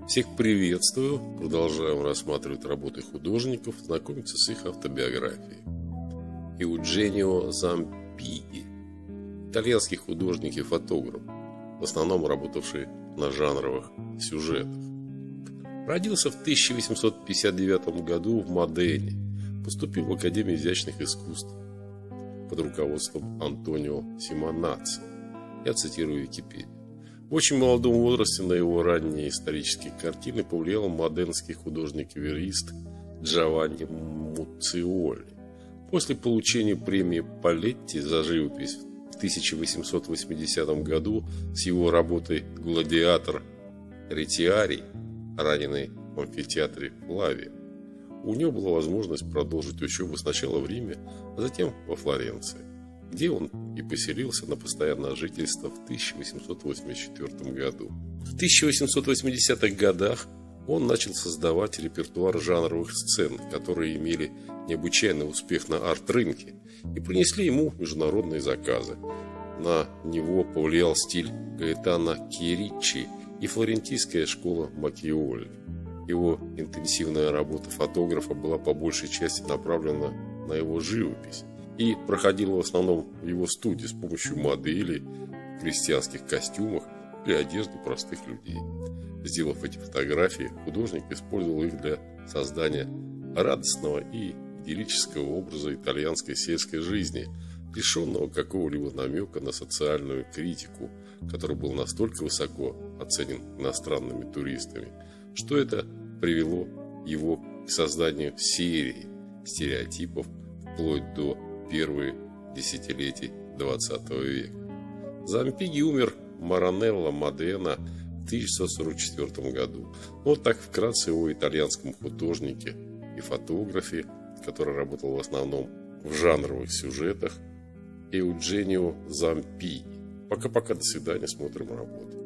Всех приветствую! Продолжаем рассматривать работы художников, знакомиться с их автобиографией. Eugenio Zampighi. Итальянский художник и фотограф, в основном работавший на жанровых сюжетах. Родился в 1859 году в Модене, поступил в Академию изящных искусств под руководством Антонио Симонаци. Я цитирую Википедию. В очень молодом возрасте на его ранние исторические картины повлиял моденский художник-верист Джованни Муцциоли. После получения премии Палетти за живопись в 1880 году с его работой «Гладиатор Ретиарий», раненый в амфитеатре Флавия, у него была возможность продолжить учебу сначала в Риме, а затем во Флоренции, где он и поселился на постоянное жительство в 1884 году. В 1880-х годах он начал создавать репертуар жанровых сцен, которые имели необычайный успех на арт-рынке и принесли ему международные заказы. На него повлиял стиль Гаэтано Кьериччи и флорентийская школа Маккиоли. Его интенсивная работа фотографа была по большей части направлена на его живопись и проходила в основном в его студии с помощью моделей в крестьянских костюмах или одежды простых людей. Сделав эти фотографии, художник использовал их для создания радостного и идиллического образа итальянской сельской жизни, лишенного какого-либо намека на социальную критику, который был настолько высоко оценен иностранными туристами, что это привело его к созданию серии стереотипов вплоть до первых десятилетий XX века. Зампигhi умер в Маранелло, Модена в 1944 году. Вот так вкратце о итальянском художнике и фотографе, который работал в основном в жанровых сюжетах, Eugenio Zampighi. Пока-пока, до свидания, смотрим работу.